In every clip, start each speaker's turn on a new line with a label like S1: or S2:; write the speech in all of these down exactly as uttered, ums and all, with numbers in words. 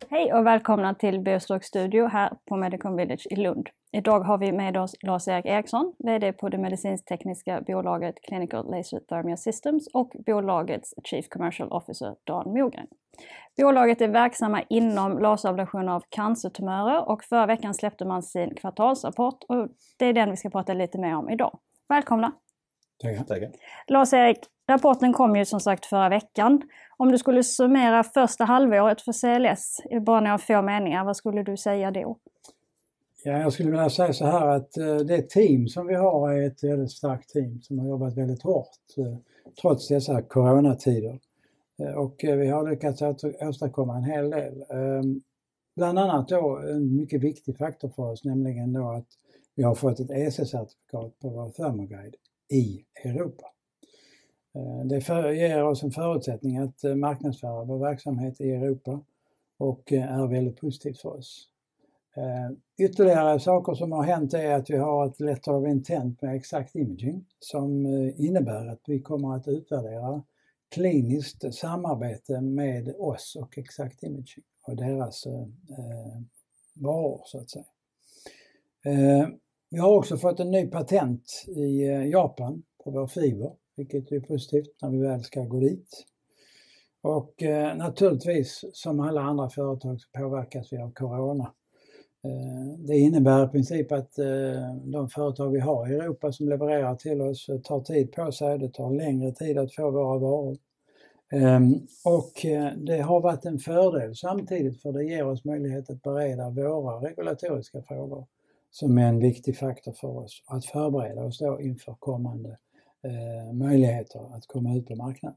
S1: Hej och välkomna till Biostroke Studio här på Medicon Village i Lund. Idag har vi med oss Lars-Erik Eriksson, vd på det medicinskt-tekniska bolaget Clinical Laser Thermia Systems och bolagets Chief Commercial Officer Dan Mogren. Bolaget är verksamma inom laserablationer av cancertumörer och förra veckan släppte man sin kvartalsrapport och det är den vi ska prata lite mer om idag. Välkomna!
S2: Tackar, tackar.
S1: Lars-Erik, rapporten kom ju som sagt förra veckan. Om du skulle summera första halvåret för C L S i bara några få meningar, vad skulle du säga då?
S2: Ja, jag skulle vilja säga så här att det team som vi har är ett väldigt starkt team som har jobbat väldigt hårt trots dessa coronatider. Och vi har lyckats åstadkomma en hel del. Bland annat då en mycket viktig faktor för oss, nämligen då att vi har fått ett E C-certifikat på vår Thermoguide i Europa. Det för, ger oss en förutsättning att marknadsföra vår verksamhet i Europa och är väldigt positivt för oss. Ytterligare saker som har hänt är att vi har ett letter of intent med Exact Imaging som innebär att vi kommer att utvärdera kliniskt samarbete med oss och Exact Imaging och deras eh, varor så att säga. Eh, vi har också fått en ny patent i Japan på vår fiber, vilket är positivt när vi väl ska gå dit. Och eh, naturligtvis som alla andra företag så påverkas vi av corona. Eh, det innebär i princip att eh, de företag vi har i Europa som levererar till oss tar tid på sig, det tar längre tid att få våra varor. Eh, och eh, det har varit en fördel samtidigt för det ger oss möjlighet att bereda våra regulatoriska frågor som är en viktig faktor för oss att förbereda oss då inför kommande Eh, möjligheter att komma ut på marknaden.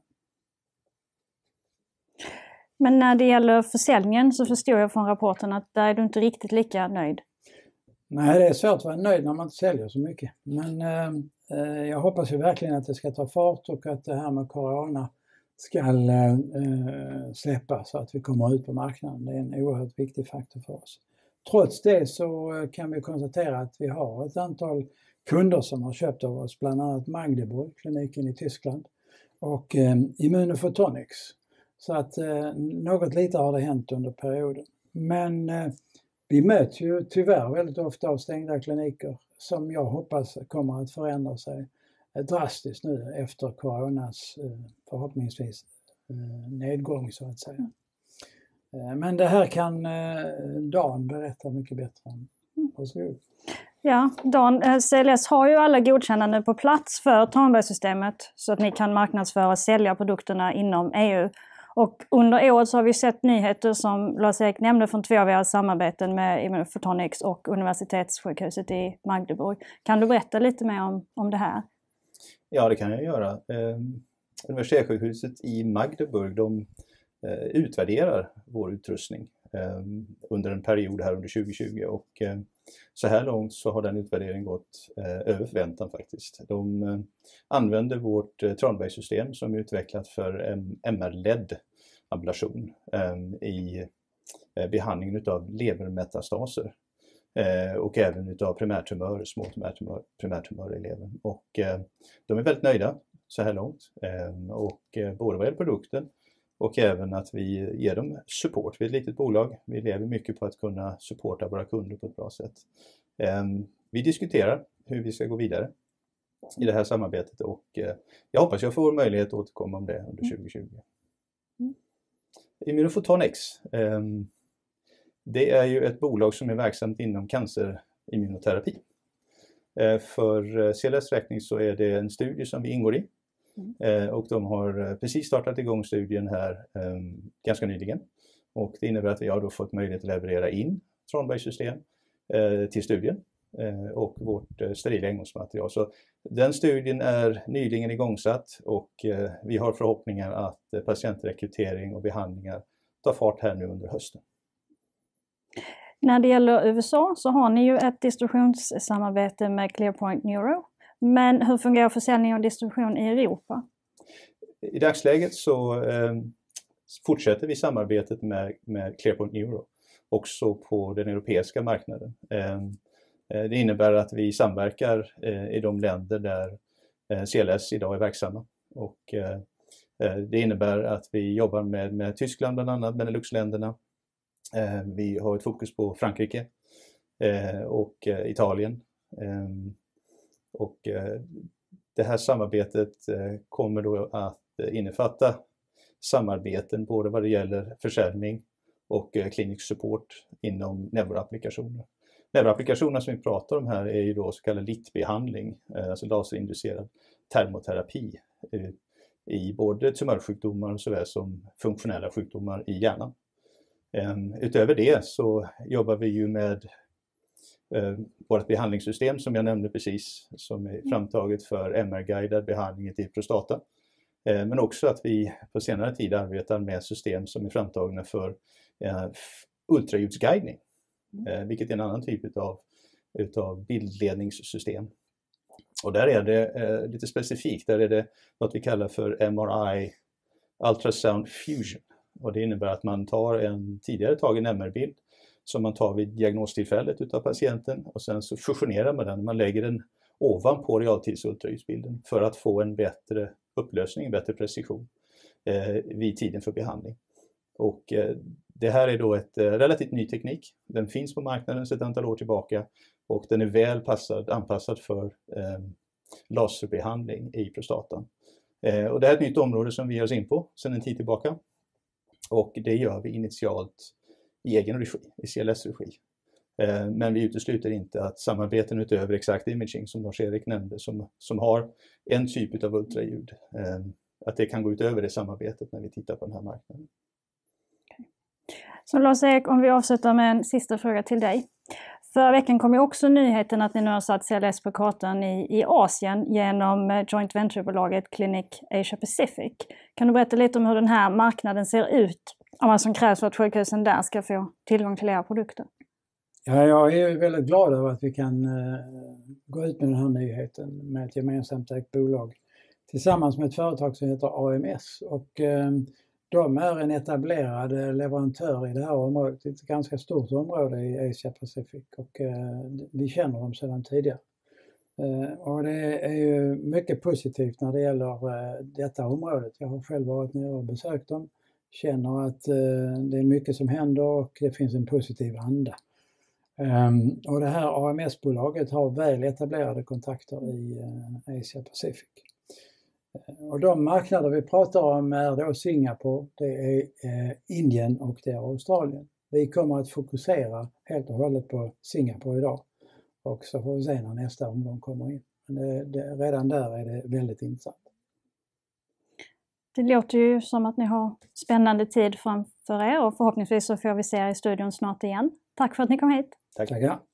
S1: Men när det gäller försäljningen så förstår jag från rapporten att där är du inte riktigt lika nöjd.
S2: Nej, det är svårt att vara nöjd när man inte säljer så mycket. Men eh, jag hoppas ju verkligen att det ska ta fart och att det här med corona ska eh, släppa så att vi kommer ut på marknaden. Det är en oerhört viktig faktor för oss. Trots det så kan vi konstatera att vi har ett antal kunder som har köpt av oss, bland annat Magdeburg, kliniken i Tyskland, och eh, Immunophotonics. Så att eh, något lite har det hänt under perioden. Men eh, vi möts ju tyvärr väldigt ofta av stängda kliniker som jag hoppas kommer att förändra sig eh, drastiskt nu efter coronas eh, förhoppningsvis eh, nedgång så att säga. Eh, men det här kan eh, Dan berätta mycket bättre om. Varsågod.
S1: Ja, Dan, C L S har ju alla godkännande på plats för Tranberg-systemet så att ni kan marknadsföra och sälja produkterna inom E U. Och under året så har vi sett nyheter som Lars-Erik nämnde från två av era samarbeten med Immunophotonics och Universitetssjukhuset i Magdeburg. Kan du berätta lite mer om, om det här?
S3: Ja, det kan jag göra. Eh, Universitetssjukhuset i Magdeburg, de eh, utvärderar vår utrustning eh, under en period här under tjugo tjugo och eh, så här långt så har den utvärderingen gått eh, över förväntan faktiskt. De eh, använder vårt eh, Tranberg-system som är utvecklat för M R-ledd ablation eh, i eh, behandlingen av levermetastaser eh, och även utav primärtumörer, små primärtumörer, primärtumörer i levern. Och eh, de är väldigt nöjda så här långt eh, och eh, både vad gäller produkten och även att vi ger dem support. Vi är ett litet bolag. Vi lever mycket på att kunna supporta våra kunder på ett bra sätt. Vi diskuterar hur vi ska gå vidare i det här samarbetet och jag hoppas jag får möjlighet att återkomma om det under tjugo tjugo. Mm. Immunophotonics. Det är ju ett bolag som är verksamt inom cancerimmunoterapi. För C L S räkning så är det en studie som vi ingår i. Mm. Och de har precis startat igång studien här um, ganska nyligen. Och det innebär att vi har då fått möjlighet att leverera in Tranberg-system uh, till studien uh, och vårt uh, sterila engångsmaterial. Så den studien är nyligen igångsatt och uh, vi har förhoppningar att uh, patientrekrytering och behandlingar tar fart här nu under hösten.
S1: När det gäller U S A så har ni ju ett distributionssamarbete med ClearPoint Neuro. Men hur fungerar försäljning och distribution i Europa?
S3: I dagsläget så eh, fortsätter vi samarbetet med, med ClearPoint Neuro också på den europeiska marknaden. Eh, det innebär att vi samverkar eh, i de länder där eh, C L S idag är verksamma. Och, eh, det innebär att vi jobbar med, med Tyskland bland annat, Beneluxländerna, Eh, vi har ett fokus på Frankrike eh, och eh, Italien. Eh, och eh, det här samarbetet eh, kommer då att eh, innefatta samarbeten både vad det gäller försäljning och eh, klinisk support inom neuroapplikationer. Neuroapplikationerna som vi pratar om här är ju då så kallad L I T-behandling, eh, alltså laserinducerad termoterapi eh, i både tumörsjukdomar såväl som funktionella sjukdomar i hjärnan. Um, utöver det så jobbar vi ju med uh, vårt behandlingssystem som jag nämnde precis, som är framtaget för M R-guidad behandling i prostata. Uh, men också att vi på senare tid arbetar med system som är framtagna för uh, ultraljudsguidning, uh, vilket är en annan typ av utav bildledningssystem. Och där är det uh, lite specifikt, där är det vad vi kallar för M R I Ultrasound Fusion. Och det innebär att man tar en tidigare tagen M R-bild som man tar vid diagnostillfället utav patienten och sen så fusionerar man den, man lägger den ovanpå realtidsultraljudsbilden för att få en bättre upplösning, en bättre precision eh, vid tiden för behandling. Och eh, det här är då ett eh, relativt ny teknik, den finns på marknaden sedan ett antal år tillbaka och den är väl passad, anpassad för eh, laserbehandling i prostatan. Eh, och det här är ett nytt område som vi ger oss in på sedan en tid tillbaka. Och det gör vi initialt i egen regi, i C L S-regi. Eh, men vi utesluter inte att samarbeten utöver Exact Imaging, som Lars-Erik nämnde, som, som har en typ av ultraljud, eh, att det kan gå utöver det samarbetet när vi tittar på den här marknaden.
S1: Okay. Så Lars-Erik, om vi avslutar med en sista fråga till dig. Förra veckan kom ju också nyheten att ni nu har satt C L S på kartan i, i Asien genom joint venture-bolaget Clinic Asia Pacific. Kan du berätta lite om hur den här marknaden ser ut och vad som krävs för att sjukhusen där ska få tillgång till era produkter?
S2: Ja, jag är väldigt glad över att vi kan uh, gå ut med den här nyheten med ett gemensamt ägt bolag tillsammans med ett företag som heter A M S. Och, uh, de är en etablerad leverantör i det här området, ett ganska stort område i Asia Pacific och eh, vi känner dem sedan tidigare. Eh, och det är ju mycket positivt när det gäller eh, detta området. Jag har själv varit nere och besökt dem, känner att eh, det är mycket som händer och det finns en positiv anda. Um, och det här A M S-bolaget har väl etablerade kontakter i eh, Asia Pacific. Och de marknader vi pratar om är då Singapore, det är eh, Indien och det är Australien. Vi kommer att fokusera helt och hållet på Singapore idag och så får vi se när nästa omgång kommer in. Men det, det, redan där är det väldigt intressant.
S1: Det låter ju som att ni har spännande tid framför er och förhoppningsvis så får vi se er i studion snart igen. Tack för att ni kom hit.
S2: Tack. Tackar.